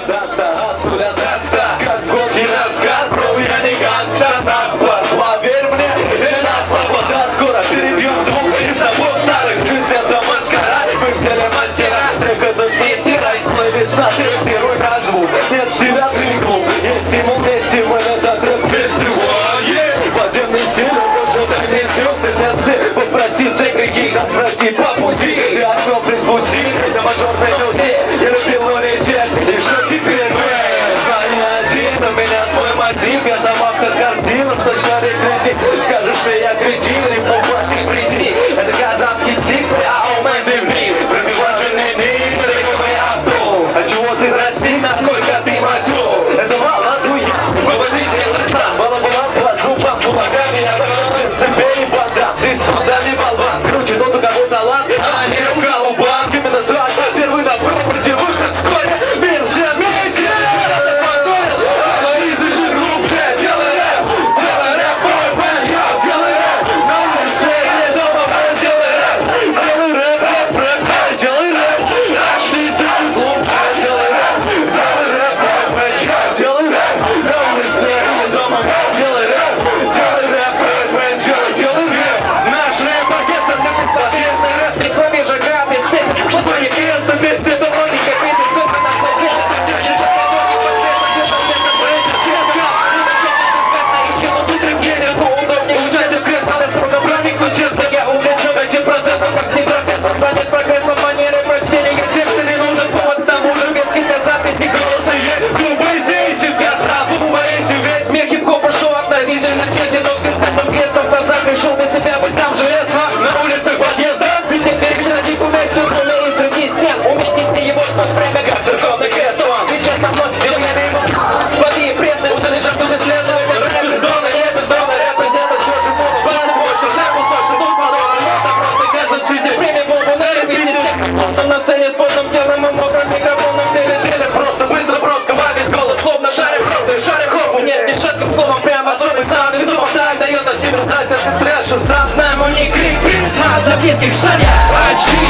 даста, оттуда даста. Как год не разгар, бро, я не гангстер. На склад, поверь мне, или на слово. Да, скоро перебьем звук и забот старых. Жизнь это маскарад, мы в теле мастера. Трек этот не стирай, плейлист на тестируй как звук. Нет, тебя ты глуп, есть стимул вместе, мы этот рэп фестиваль. Подземный стиль, он уже так несется. Вот прости, цикрики, нас прости по пути. Ты окно приспусти, на мажорной носе. Я любил улететь, и что теперь мы? Звони один, у меня свой мотив. Я сам автор картин, в точно критик. Скажешь, что я кретин, рифму флажки приди. Это казанский птиц, а у меня диври. Пробивай жены, далеко мой авто. А чего ты расти, насколько ты матю? Это мало дуя, выводи сделай сам. Бала-бала, плазу, пампу ногами, я выверну цепей и банда. Ты студа не болван, круче тот, у кого талант, а не рука у банк. Именно так, первый на пропорте, выход вскоре. Мир все вместе, слышишь глубже, делай рэп, мой бэнд, я делай рэп. На улице или дома, делай рэп, делай рэп. Нашли, слышишь глубже, делай рэп, мой бэнд, я делай рэп. На улице или дома, делай рэп, мой бэнд, делай рэп. Наш рэп-оркестр на соответственно раз рекламе же граб без песен. Позвони крест вместе, то логика песен. Сколько нас надежд, ты держишь за подобие подвеса. Где-то свет на проекте, свет гад. И начать известно, из чего ты требуешь. Поудобнее взять в крест, надо строго проникнуться. Я увлечен этим процессом, как не профессор. Станет прогрессом манеры прочтения текста. Не нужен повод к тому же, без каких-то записей голоса. Клубы здесь, я сразу болезнью. Ведь мир хип-хопа, что относительно честен. Но с кристальным крестом в глазах решил для себя быть там железно. На улицах подъезда, ведь теперь писать умеешь, но кроме из среди стен. Уметь нести его сквозь время, как церковный крест. Ведь я со мной, и у меня его воды и пресны. Удали жертву исследует, это рэп из зоны, не без зоны. Рэп из это все же буду. Баси больше, сэпу слушай, тут подобно. Добро, ты Казан Сити, время бомбу на репетите. Кто на сцене с потным телом и мокрым микрофоном в теле стелем. Просто, быстро, просто, весь голос, словно шарик просто, шарик хопу. Нет, ни шатким словом, прям особый саунд. И зубом так дает о себе знать, это трэш. Сам знаем, он не крик, а для близких шаря.